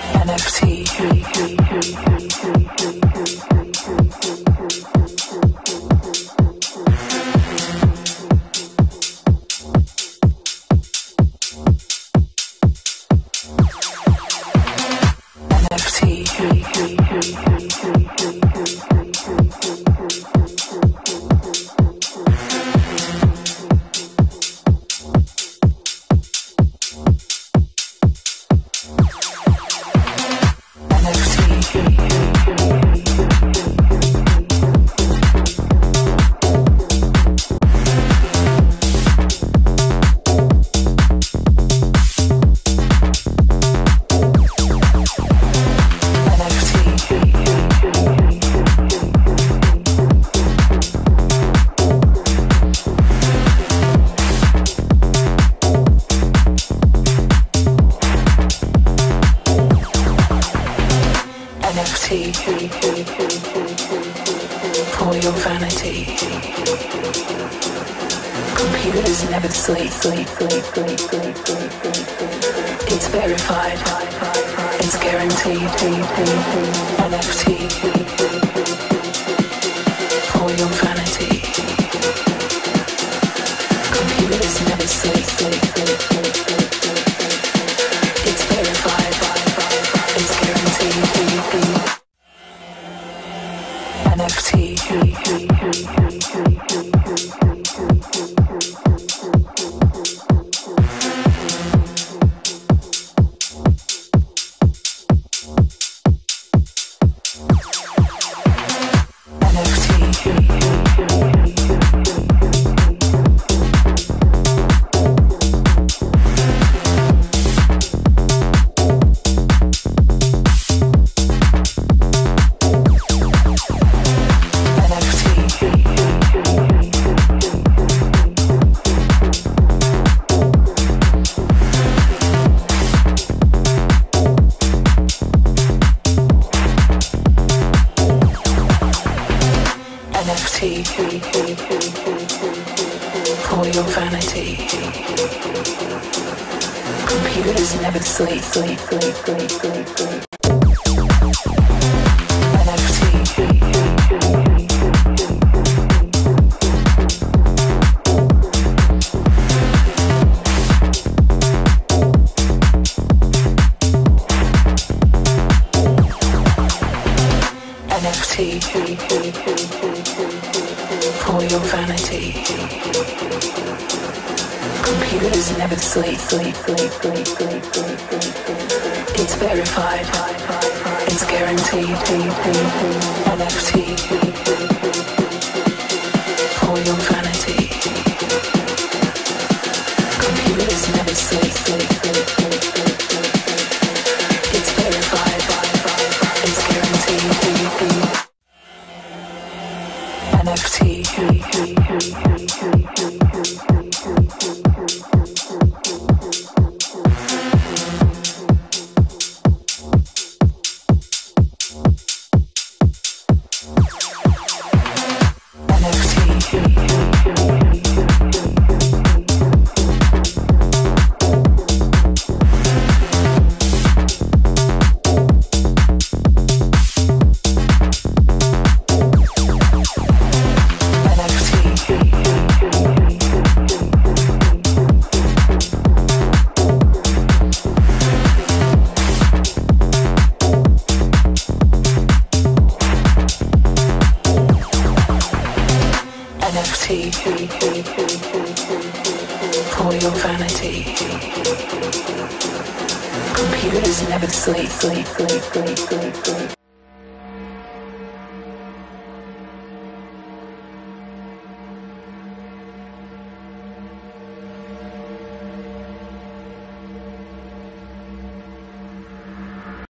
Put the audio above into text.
For your vanity, computers never sleep. It's verified, it's guaranteed. NFT for your vanity, computers never sleep. It's verified, it's guaranteed. NFT. For your vanity, computers never sleep. NFT for your vanity, computers never sleep. It's verified, it's guaranteed. NFT for your vanity, computers never sleep. It's verified, it's guaranteed. NFT. For your vanity, computers never sleep.